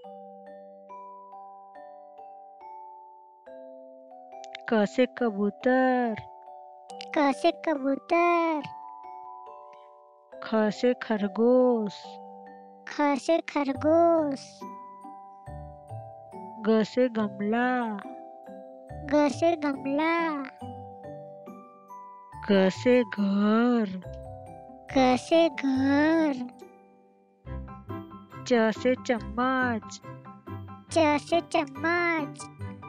क से कबूतर। क से कबूतर। ख से खरगोश। ख से खरगोश। ग से गमला। ग से गमला। घ से घर। घ से घर। च से चम्मच। च से चम्मच।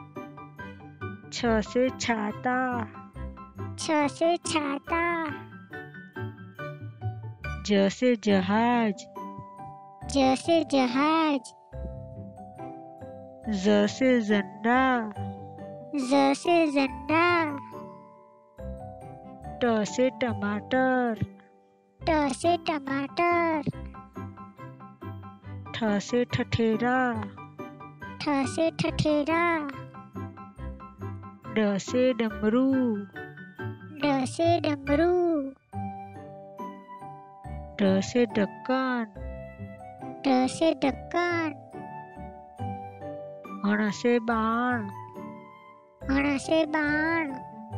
छ से छाता। छ से छाता। ज से जहाज। ज से जहाज। ज से झंडा। ज से झंडा। ट से टमाटर। ट से टमाटर। ठ से ठठेरा। ठ से ठठेरा। ड से डमरू। ड से डमरू। ढ से ढक्कन। ढ से ढक्कन। हण से बाण। हण से बाण।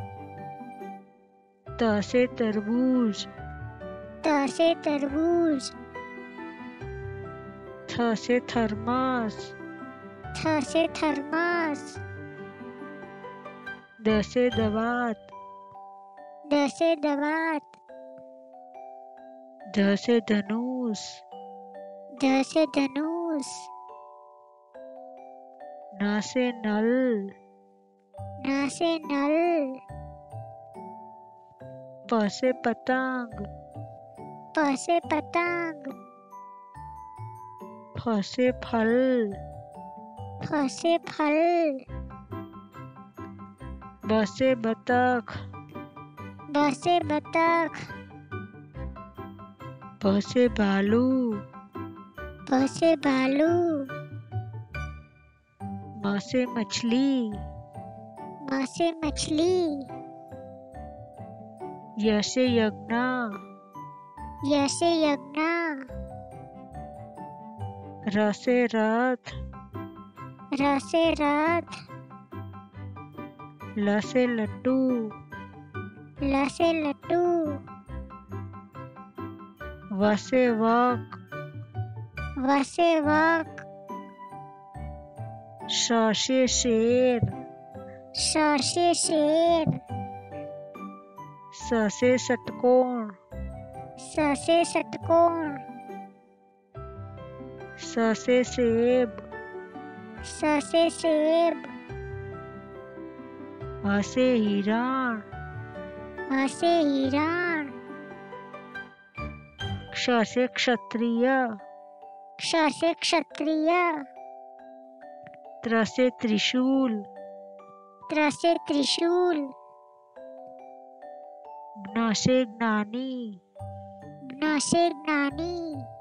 त से तरबूज। त से तरबूज। थ से थर्मस। थ से थर्मस। द से दवात। द से दवात। ध से धनुष। ध से धनुष। न से नल। न से नल। प से पतंग। प से पतंग। फ से फल। फ से फल। ब से बतख। ब से बतख। भ से भालू। भ से भालू। म से मछली। म से मछली। य से यज्ञ। य से यज्ञ। र से रथ। र से रथ। ल से लड्डू। ल से लड्डू। व से वक। व से वक। श से शेर। श से शेर। स से षटकोण। स से षटकोण। स से सेब। स से सेब। ह से हिरण। ह से हिरण। क्ष से क्षत्रिय। क्ष से क्षत्रिय। त्र से त्रिशूल। त्र से त्रिशूल। ज्ञ से ज्ञानी। ज्ञ से ज्ञानी।